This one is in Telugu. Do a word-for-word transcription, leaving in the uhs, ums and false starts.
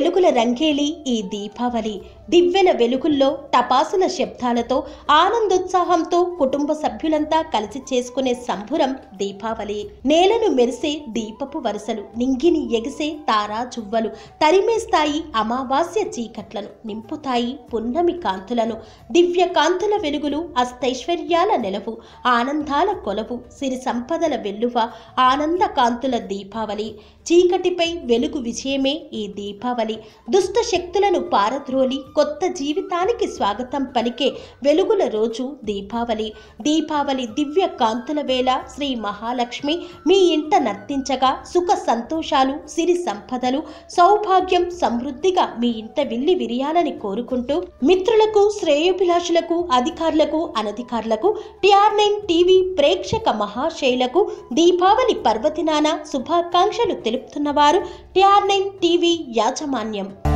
వెలుగుల రంగేలి ఈ దీపావళి. దివ్వెల వెలుగుల్లో టపాసుల శబ్దాలతో ఆనందోత్సాహంతో కుటుంబ సభ్యులంతా కలిసి చేసుకునే సంబురం దీపావళి. నేలను మెరిసే దీపపు వరుసలు, నింగిని ఎగిసే తారా చువ్వలు తరిమేస్తాయి అమావాస్య చీకట్లను, నింపుతాయి పున్నమి కాంతులను. దివ్య కాంతుల వెలుగులు అష్టైశ్వర్యాల నెలవు, ఆనందాల కొలవు, సిరి సంపదల వెల్లువ, ఆనంద కాంతుల దీపావళి. చీకటిపై వెలుగు విజయమే ఈ దీపావళి. దుష్ట శక్తులను పారద్రోలి కొత్త జీవితానికి స్వాగతం పలికే వెలుగుల రోజు దీపావళి. దీపావళి దివ్య కాంతుల వేళ శ్రీ మహాలక్ష్మి మీ ఇంట నర్తించగా సుఖ సంతోషాలు, సిరి సంపదలు, సౌభాగ్యం సమృద్ధిగా మీ ఇంట విల్లి విరియాలని కోరుకుంటూ మిత్రులకు, శ్రేయోభిలాషులకు, అధికారులకు, అనధికారులకు, టిఆర్ నైన్ టీవీ ప్రేక్షక మహాశైలకు దీపావళి పర్వదినాన శుభాకాంక్షలు తెలుపుతున్నవారు టిఆర్ నైన్ టీవీ యాజమాన్యం.